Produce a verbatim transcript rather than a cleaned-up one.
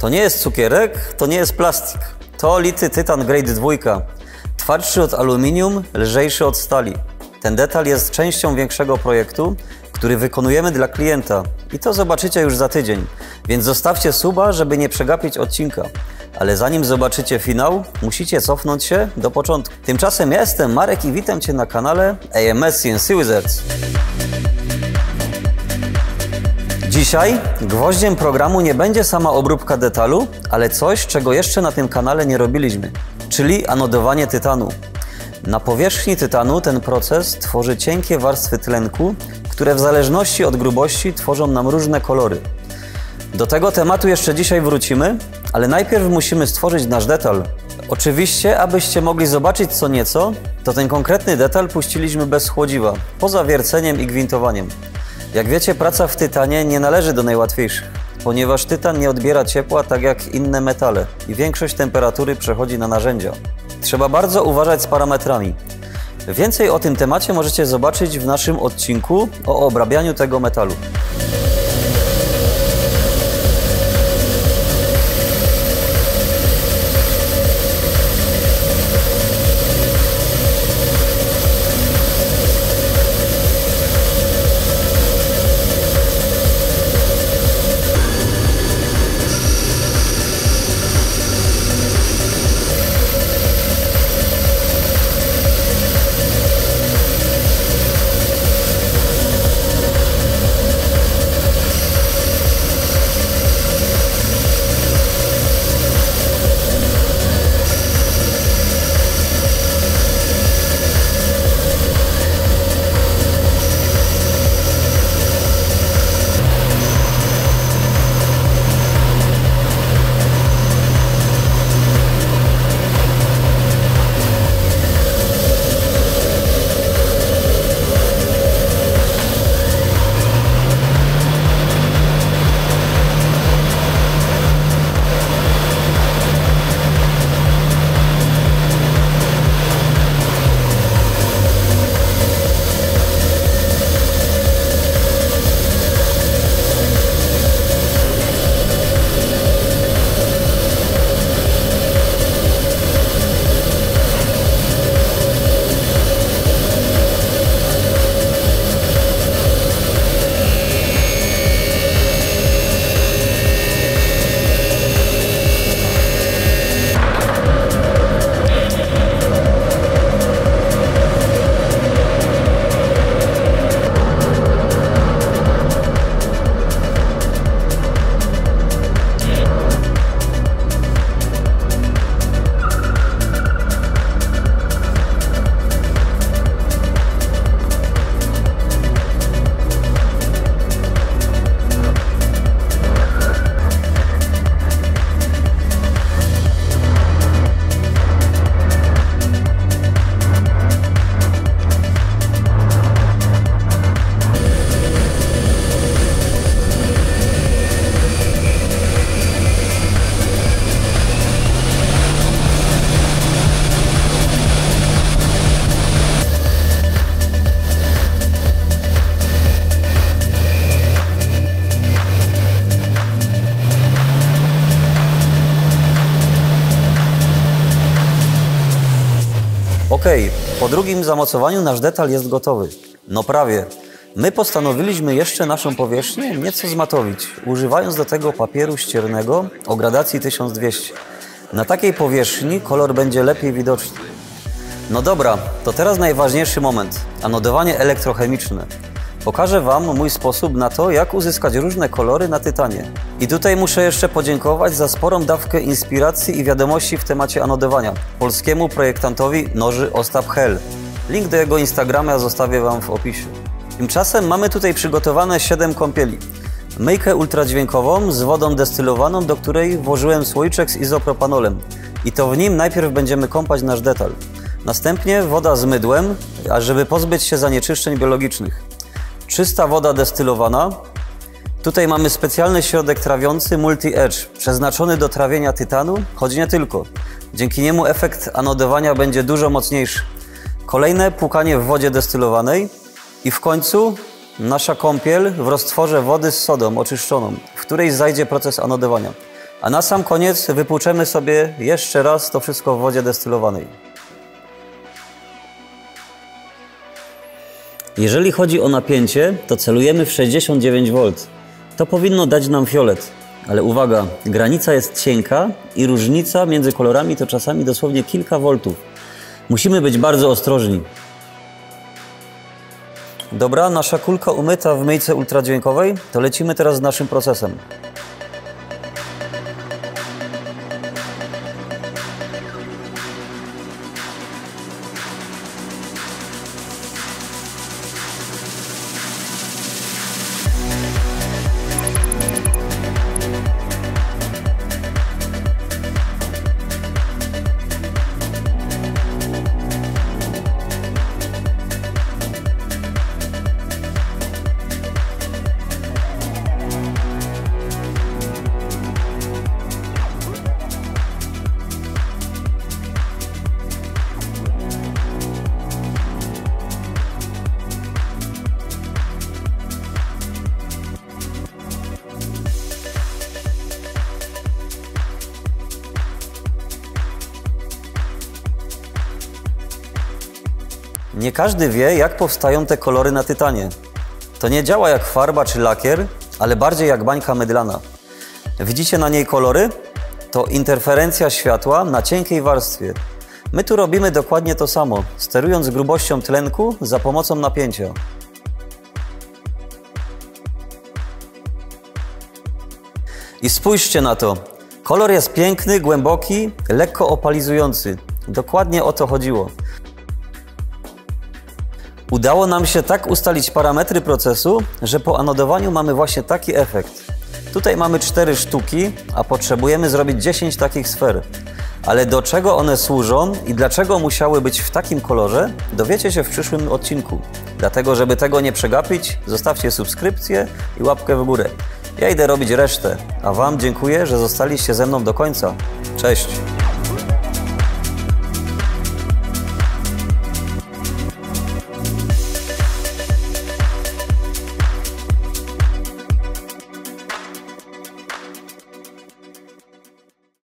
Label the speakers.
Speaker 1: To nie jest cukierek, to nie jest plastik. To lity tytan grade dwa. Twardszy od aluminium, lżejszy od stali. Ten detal jest częścią większego projektu, który wykonujemy dla klienta. I to zobaczycie już za tydzień. Więc zostawcie suba, żeby nie przegapić odcinka. Ale zanim zobaczycie finał, musicie cofnąć się do początku. Tymczasem ja jestem Marek i witam Cię na kanale A M S C N C Wizards. Dzisiaj gwoździem programu nie będzie sama obróbka detalu, ale coś, czego jeszcze na tym kanale nie robiliśmy, czyli anodowanie tytanu. Na powierzchni tytanu ten proces tworzy cienkie warstwy tlenku, które w zależności od grubości tworzą nam różne kolory. Do tego tematu jeszcze dzisiaj wrócimy, ale najpierw musimy stworzyć nasz detal. Oczywiście, abyście mogli zobaczyć co nieco, to ten konkretny detal puściliśmy bez chłodziwa, poza wierceniem i gwintowaniem. Jak wiecie, praca w tytanie nie należy do najłatwiejszych, ponieważ tytan nie odbiera ciepła tak jak inne metale i większość temperatury przechodzi na narzędzia. Trzeba bardzo uważać z parametrami. Więcej o tym temacie możecie zobaczyć w naszym odcinku o obrabianiu tego metalu. Ok, po drugim zamocowaniu nasz detal jest gotowy. No prawie. My postanowiliśmy jeszcze naszą powierzchnię nieco zmatowić, używając do tego papieru ściernego o gradacji tysiąc dwieście. Na takiej powierzchni kolor będzie lepiej widoczny. No dobra, to teraz najważniejszy moment. Anodowanie elektrochemiczne. Pokażę Wam mój sposób na to, jak uzyskać różne kolory na tytanie. I tutaj muszę jeszcze podziękować za sporą dawkę inspiracji i wiadomości w temacie anodowania polskiemu projektantowi noży Ostap Hel. Link do jego Instagrama zostawię Wam w opisie. Tymczasem mamy tutaj przygotowane siedem kąpieli. Myjkę ultradźwiękową z wodą destylowaną, do której włożyłem słoiczek z izopropanolem. I to w nim najpierw będziemy kąpać nasz detal. Następnie woda z mydłem, ażeby pozbyć się zanieczyszczeń biologicznych. Czysta woda destylowana. Tutaj mamy specjalny środek trawiący Multi Edge, przeznaczony do trawienia tytanu, choć nie tylko. Dzięki niemu efekt anodowania będzie dużo mocniejszy. Kolejne płukanie w wodzie destylowanej i w końcu nasza kąpiel w roztworze wody z sodą oczyszczoną, w której zajdzie proces anodowania. A na sam koniec wypłuczemy sobie jeszcze raz to wszystko w wodzie destylowanej. Jeżeli chodzi o napięcie, to celujemy w sześćdziesiąt dziewięć wolt. To powinno dać nam fiolet. Ale uwaga, granica jest cienka i różnica między kolorami to czasami dosłownie kilka voltów. Musimy być bardzo ostrożni. Dobra, nasza kulka umyta w myjce ultradźwiękowej, to lecimy teraz z naszym procesem. Nie każdy wie, jak powstają te kolory na tytanie. To nie działa jak farba czy lakier, ale bardziej jak bańka mydlana. Widzicie na niej kolory? To interferencja światła na cienkiej warstwie. My tu robimy dokładnie to samo, sterując grubością tlenku za pomocą napięcia. I spójrzcie na to. Kolor jest piękny, głęboki, lekko opalizujący. Dokładnie o to chodziło. Udało nam się tak ustalić parametry procesu, że po anodowaniu mamy właśnie taki efekt. Tutaj mamy cztery sztuki, a potrzebujemy zrobić dziesięć takich sfer. Ale do czego one służą i dlaczego musiały być w takim kolorze, dowiecie się w przyszłym odcinku. Dlatego, żeby tego nie przegapić, zostawcie subskrypcję i łapkę w górę. Ja idę robić resztę, a Wam dziękuję, że zostaliście ze mną do końca. Cześć!